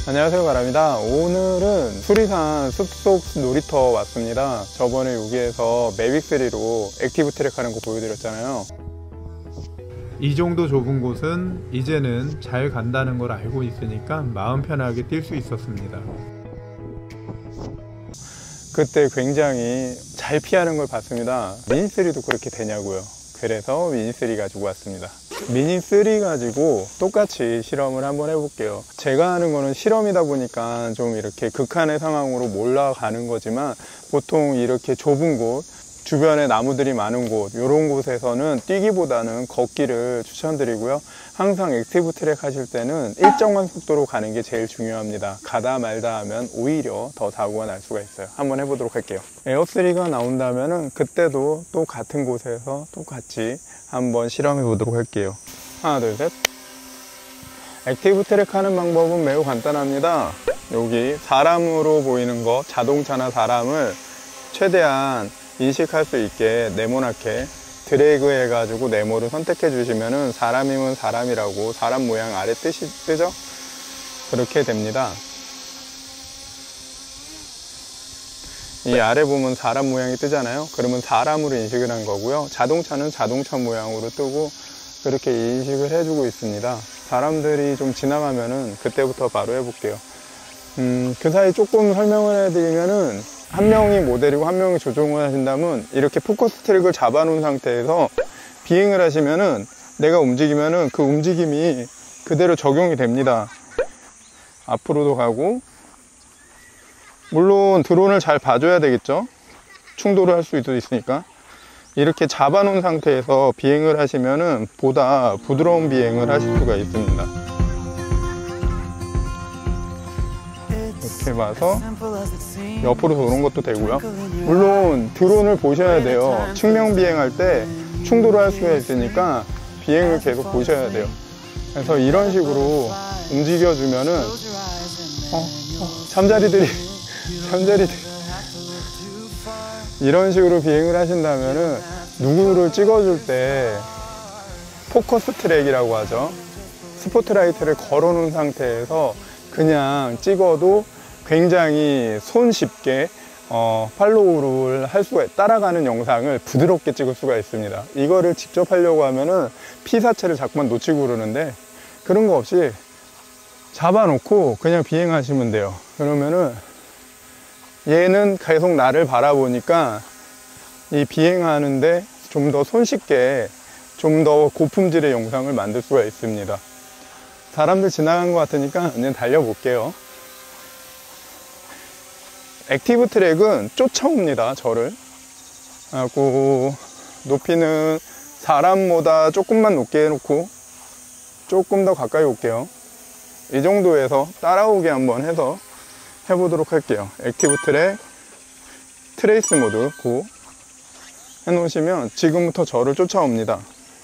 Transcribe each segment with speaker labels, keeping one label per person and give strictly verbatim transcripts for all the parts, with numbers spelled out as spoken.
Speaker 1: 안녕하세요, 가람입니다. 오늘은 수리산 숲속 놀이터 왔습니다. 저번에 여기에서 매빅 쓰리로 액티브 트랙 하는 거 보여드렸잖아요.
Speaker 2: 이 정도 좁은 곳은 이제는 잘 간다는 걸 알고 있으니까 마음 편하게 뛸 수 있었습니다.
Speaker 1: 그때 굉장히 잘 피하는 걸 봤습니다. 미니 쓰리도 그렇게 되냐고요. 그래서 미니 쓰리 가지고 왔습니다. 미니 쓰리 가지고 똑같이 실험을 한번 해볼게요. 제가 하는 거는 실험이다 보니까 좀 이렇게 극한의 상황으로 몰아가는 거지만, 보통 이렇게 좁은 곳, 주변에 나무들이 많은 곳, 이런 곳에서는 뛰기보다는 걷기를 추천드리고요. 항상 액티브 트랙 하실 때는 일정한 속도로 가는 게 제일 중요합니다. 가다 말다 하면 오히려 더 사고가 날 수가 있어요. 한번 해보도록 할게요. 에어 쓰리가 나온다면은 그때도 또 같은 곳에서 똑같이 한번 실험해 보도록 할게요. 하나, 둘, 셋. 액티브 트랙 하는 방법은 매우 간단합니다. 여기 사람으로 보이는 거, 자동차나 사람을 최대한 인식할 수 있게 네모나게 드래그 해가지고 네모를 선택해 주시면은 사람이면 사람이라고 사람 모양 아래 뜻이 뜨죠? 그렇게 됩니다. 이 아래 보면 사람 모양이 뜨잖아요. 그러면 사람으로 인식을 한 거고요. 자동차는 자동차 모양으로 뜨고 그렇게 인식을 해주고 있습니다. 사람들이 좀 지나가면은 그때부터 바로 해볼게요. 음, 그 사이 조금 설명을 해드리면은, 한 명이 모델이고 한 명이 조종을 하신다면 이렇게 포커스 트랙을 잡아 놓은 상태에서 비행을 하시면은, 내가 움직이면은 그 움직임이 그대로 적용이 됩니다. 앞으로도 가고, 물론 드론을 잘 봐줘야 되겠죠. 충돌을 할 수도 있으니까. 이렇게 잡아 놓은 상태에서 비행을 하시면은 보다 부드러운 비행을 하실 수가 있습니다. 이렇게 봐서 옆으로 도는 것도 되고요. 물론 드론을 보셔야 돼요. 측면 비행할 때 충돌을 할 수가 있으니까 비행을 계속 보셔야 돼요. 그래서 이런 식으로 움직여주면은 어, 어, 잠자리들이 잠자리들이 이런 식으로 비행을 하신다면은 누구를 찍어줄 때 포커스 트랙이라고 하죠. 스포트라이트를 걸어 놓은 상태에서 그냥 찍어도 굉장히 손쉽게 어, 팔로우를 할 수가, 따라가는 영상을 부드럽게 찍을 수가 있습니다. 이거를 직접 하려고 하면은 피사체를 자꾸만 놓치고 그러는데, 그런 거 없이 잡아놓고 그냥 비행하시면 돼요. 그러면은 얘는 계속 나를 바라보니까 이 비행하는데 좀 더 손쉽게, 좀 더 고품질의 영상을 만들 수가 있습니다. 사람들 지나간 것 같으니까 그냥 달려볼게요. 액티브 트랙은 쫓아옵니다, 저를. 하고 높이는 사람보다 조금만 높게 해놓고 조금 더 가까이 올게요. 이 정도에서 따라오게 한번 해서 해보도록 할게요. 액티브 트랙 트레이스 모드 고 해놓으시면 지금부터 저를 쫓아옵니다.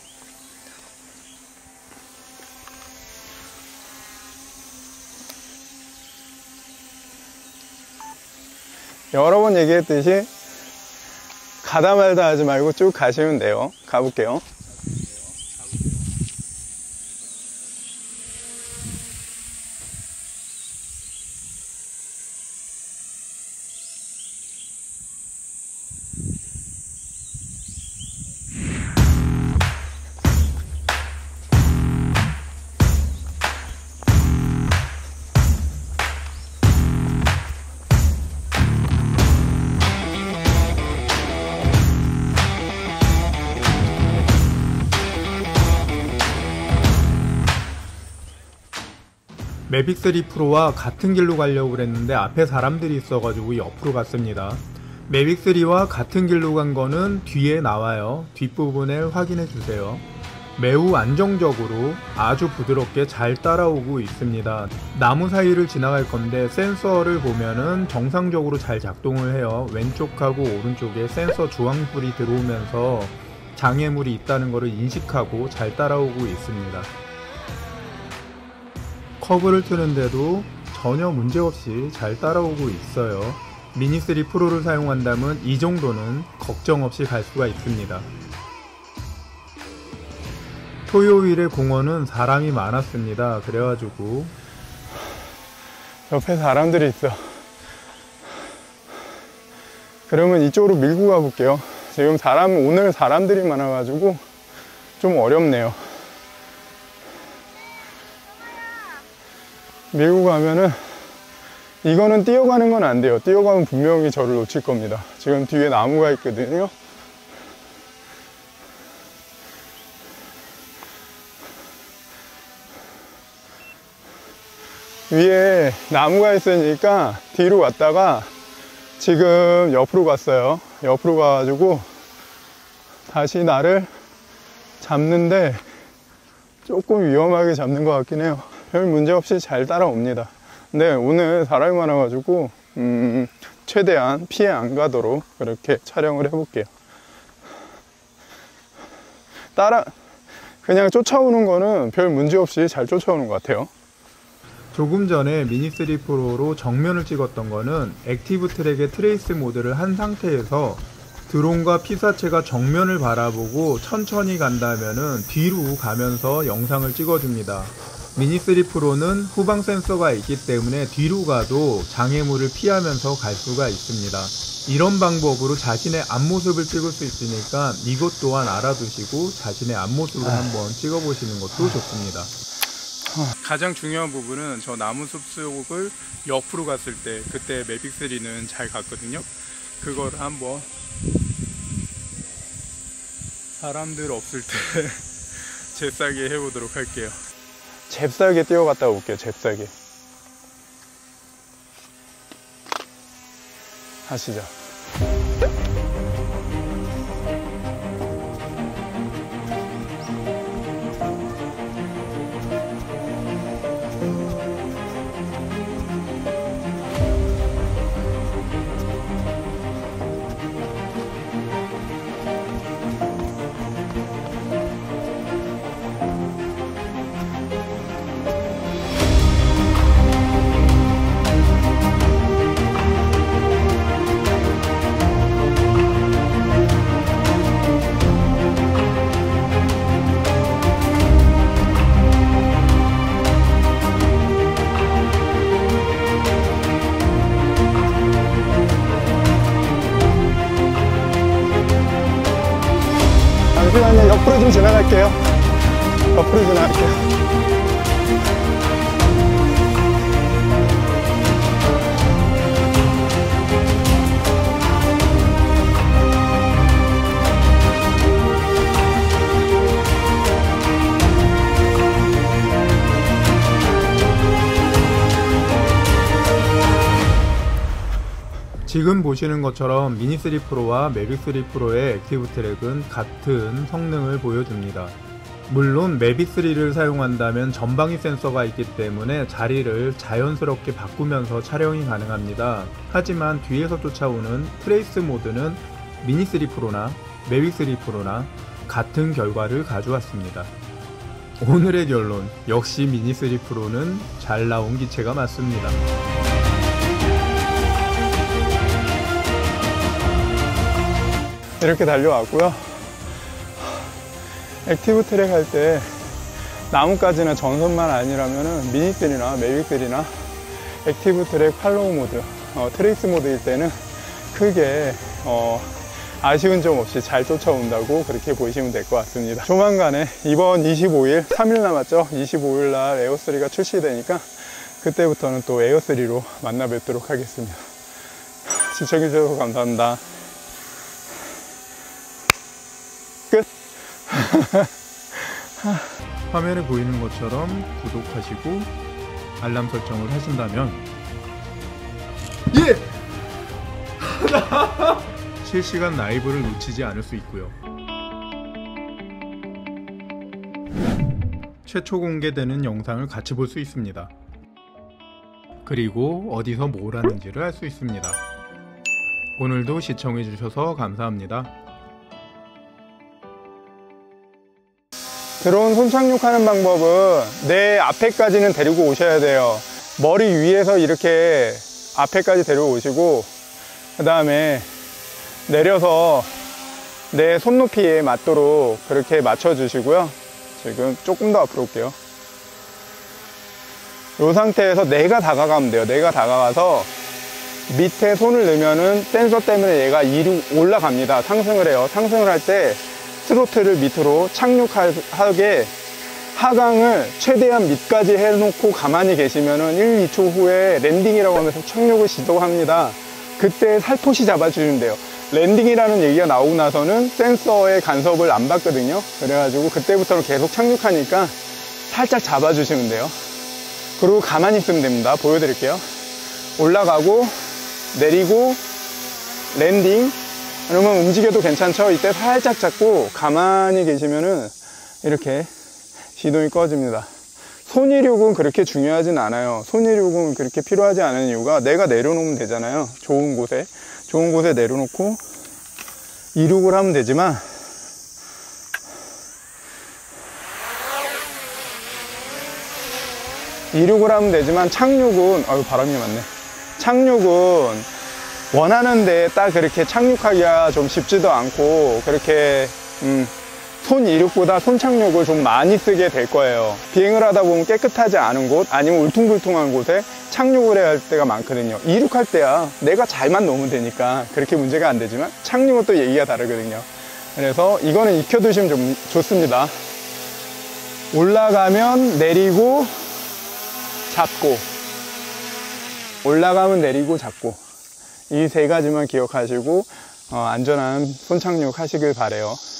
Speaker 1: 여러 번 얘기했듯이 가다 말다 하지 말고 쭉 가시면 돼요. 가볼게요.
Speaker 2: 매빅 쓰리 프로와 같은 길로 가려고 그랬는데 앞에 사람들이 있어가지고 옆으로 갔습니다. 매빅 쓰리와 같은 길로 간 거는 뒤에 나와요. 뒷부분을 확인해 주세요. 매우 안정적으로 아주 부드럽게 잘 따라오고 있습니다. 나무 사이를 지나갈 건데 센서를 보면은 정상적으로 잘 작동을 해요. 왼쪽하고 오른쪽에 센서 주황불이 들어오면서 장애물이 있다는 것을 인식하고 잘 따라오고 있습니다. 커브를 트는데도 전혀 문제없이 잘 따라오고 있어요. 미니 쓰리 프로를 사용한다면 이 정도는 걱정 없이 갈 수가 있습니다. 토요일에 공원은 사람이 많았습니다. 그래가지고
Speaker 1: 옆에 사람들이 있어. 그러면 이쪽으로 밀고 가볼게요. 지금 사람, 오늘 사람들이 많아가지고 좀 어렵네요. 밀고 가면은, 이거는 뛰어가는 건 안 돼요. 뛰어가면 분명히 저를 놓칠 겁니다. 지금 뒤에 나무가 있거든요. 위에 나무가 있으니까 뒤로 왔다가 지금 옆으로 갔어요. 옆으로 가가지고 다시 나를 잡는데 조금 위험하게 잡는 것 같긴 해요. 별 문제 없이 잘 따라옵니다. 근데 오늘 사람이 많아가지고 음, 최대한 피해 안 가도록 그렇게 촬영을 해볼게요. 따라 그냥 쫓아오는 거는 별 문제 없이 잘 쫓아오는 것 같아요.
Speaker 2: 조금 전에 미니 쓰리 프로로 정면을 찍었던 거는 액티브 트랙의 트레이스 모드를 한 상태에서 드론과 피사체가 정면을 바라보고 천천히 간다면은 뒤로 가면서 영상을 찍어줍니다. 미니 쓰리 프로는 후방 센서가 있기 때문에 뒤로 가도 장애물을 피하면서 갈 수가 있습니다. 이런 방법으로 자신의 앞모습을 찍을 수 있으니까 이것 또한 알아두시고 자신의 앞모습을 한번 찍어보시는 것도 좋습니다. 가장 중요한 부분은 저 나무 숲속을 옆으로 갔을 때 그때 매빅 쓰리는 잘 갔거든요. 그거를 한번 사람들 없을 때 잽싸게 해보도록 할게요.
Speaker 1: 잽싸게 뛰어갔다 올게요. 잽싸게 하시죠. 잠시만요. 옆으로 좀 지나갈게요. 옆으로 지나갈게요.
Speaker 2: 지금 보시는 것처럼 미니 쓰리 프로와 매빅 쓰리 프로의 액티브 트랙은 같은 성능을 보여줍니다. 물론 매빅 쓰리를 사용한다면 전방위 센서가 있기 때문에 자리를 자연스럽게 바꾸면서 촬영이 가능합니다. 하지만 뒤에서 쫓아오는 트레이스 모드는 미니 쓰리 프로나 매빅 쓰리 프로나 같은 결과를 가져왔습니다. 오늘의 결론, 역시 미니 쓰리 프로는 잘 나온 기체가 맞습니다.
Speaker 1: 이렇게 달려왔고요. 액티브 트랙 할 때 나무까지나 전선만 아니라면은 미니 쓰리나 매빅 쓰리나 액티브 트랙 팔로우 모드, 어, 트레이스 모드일 때는 크게 어, 아쉬운 점 없이 잘 쫓아온다고 그렇게 보시면 될 것 같습니다. 조만간에 이번 이십오일, 삼 일 남았죠. 이십오일 날 에어 쓰리가 출시되니까 그때부터는 또 에어 쓰리로 만나 뵙도록 하겠습니다. 시청해주셔서 감사합니다. 끝.
Speaker 2: 화면에 보이는 것처럼 구독하시고 알람 설정을 하신다면 예! 실시간 라이브를 놓치지 않을 수 있고요. 최초 공개되는 영상을 같이 볼 수 있습니다. 그리고 어디서 뭘 하는지를 알 수 있습니다. 오늘도 시청해주셔서 감사합니다.
Speaker 1: 드론 손착륙하는 방법은 내 앞에까지는 데리고 오셔야 돼요. 머리 위에서 이렇게 앞에까지 데려오시고 그 다음에 내려서 내 손높이에 맞도록 그렇게 맞춰 주시고요. 지금 조금 더 앞으로 올게요. 이 상태에서 내가 다가가면 돼요. 내가 다가가서 밑에 손을 넣으면은 센서 때문에 얘가 이리 올라갑니다. 상승을 해요. 상승을 할 때 스로틀을 밑으로 착륙하게 하강을 최대한 밑까지 해놓고 가만히 계시면은 일, 이 초 후에 랜딩이라고 하면서 착륙을 시도합니다. 그때 살포시 잡아주시면 돼요. 랜딩이라는 얘기가 나오고 나서는 센서의 간섭을 안 받거든요. 그래가지고 그때부터는 계속 착륙하니까 살짝 잡아주시면 돼요. 그리고 가만히 있으면 됩니다. 보여드릴게요. 올라가고 내리고 랜딩. 그러면 움직여도 괜찮죠? 이때 살짝 잡고 가만히 계시면은 이렇게 시동이 꺼집니다. 손이륙은 그렇게 중요하진 않아요. 손이륙은 그렇게 필요하지 않은 이유가 내가 내려놓으면 되잖아요. 좋은 곳에 좋은 곳에 내려놓고 이륙을 하면 되지만 이륙을 하면 되지만 착륙은 아유 바람이 많네. 착륙은 원하는데 딱 그렇게 착륙하기가 좀 쉽지도 않고 그렇게 음, 손 이륙보다 손 착륙을 좀 많이 쓰게 될 거예요. 비행을 하다 보면 깨끗하지 않은 곳 아니면 울퉁불퉁한 곳에 착륙을 해야 할 때가 많거든요. 이륙할 때야 내가 잘만 놓으면 되니까 그렇게 문제가 안 되지만 착륙은 또 얘기가 다르거든요. 그래서 이거는 익혀두시면 좀 좋습니다. 올라가면 내리고 잡고 올라가면 내리고 잡고 이 세 가지만 기억하시고 어, 안전한 손 착륙 하시길 바래요.